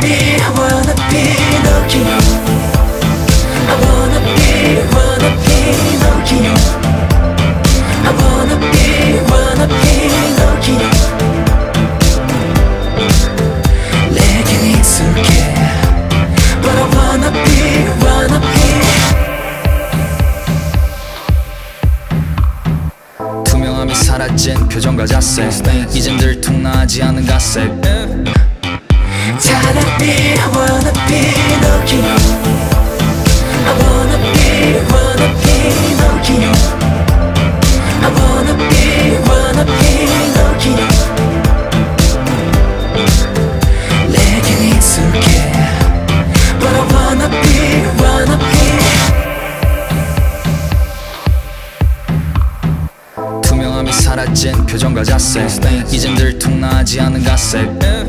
투명함이 사라진 표정과 자세 이젠 들통나지 않은 가색 차라리 I wanna be 너기 I wanna be 너기 I wanna be 너기 내겐 익숙해 But I wanna be 투명함이 사라진 표정과 자세 이젠 들통나지 않은 가색